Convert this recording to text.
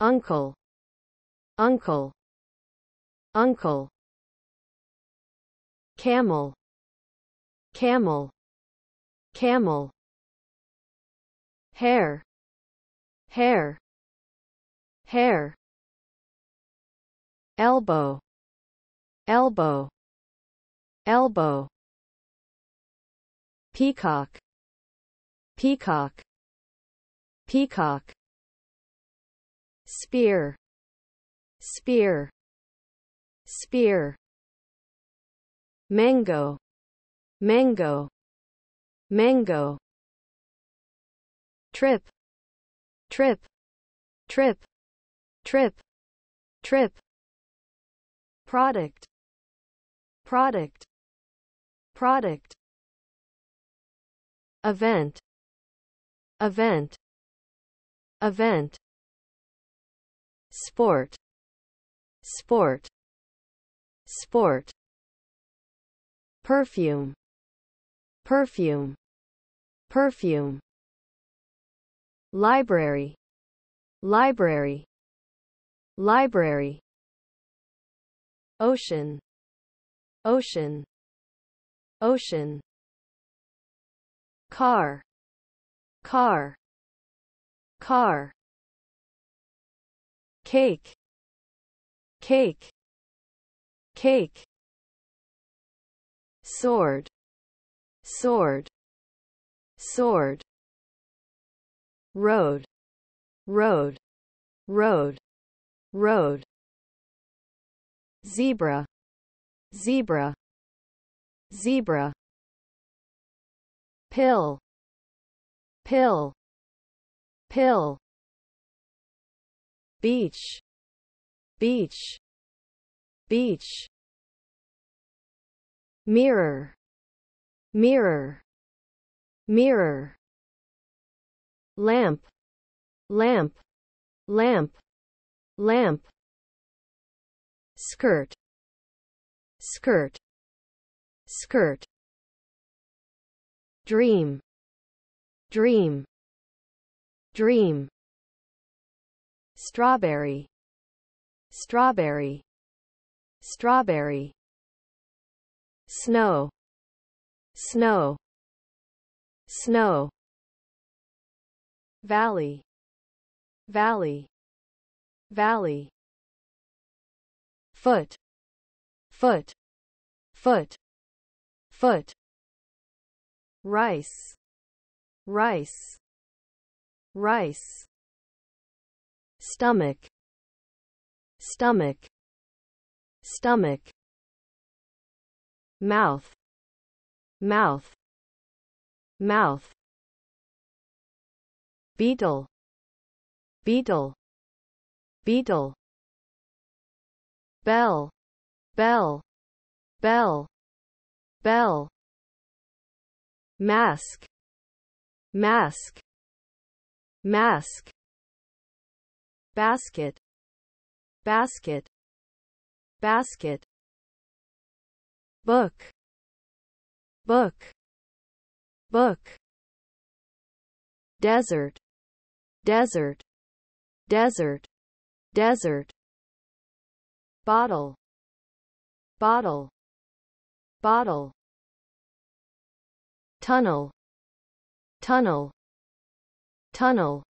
uncle, uncle, uncle, camel, camel, camel, hair, hair, hair, elbow, elbow, elbow, peacock, peacock, peacock, spear, spear, spear, mango, mango, mango, trip, trip, trip, trip, trip, product, product, product, event, event, event, sport, sport, sport, perfume, perfume, perfume, library, library, library, ocean, ocean, ocean, car, car, car, cake, cake, cake, sword, sword, sword, road, road, road, road, zebra, zebra, zebra, pill, pill, pill, beach, beach, beach, mirror, mirror, mirror, lamp, lamp, lamp, lamp, skirt, skirt, skirt, dream, dream, dream, strawberry, strawberry, strawberry, snow, snow, snow, valley, valley, valley, foot, foot, foot, foot, rice, rice, rice, stomach, stomach, stomach, mouth, mouth, mouth, beetle, beetle, beetle, bell, bell, bell, bell, mask, mask, mask, basket, basket, basket, book, book, book, desert, desert, desert, desert, bottle, bottle, bottle, tunnel, tunnel, tunnel,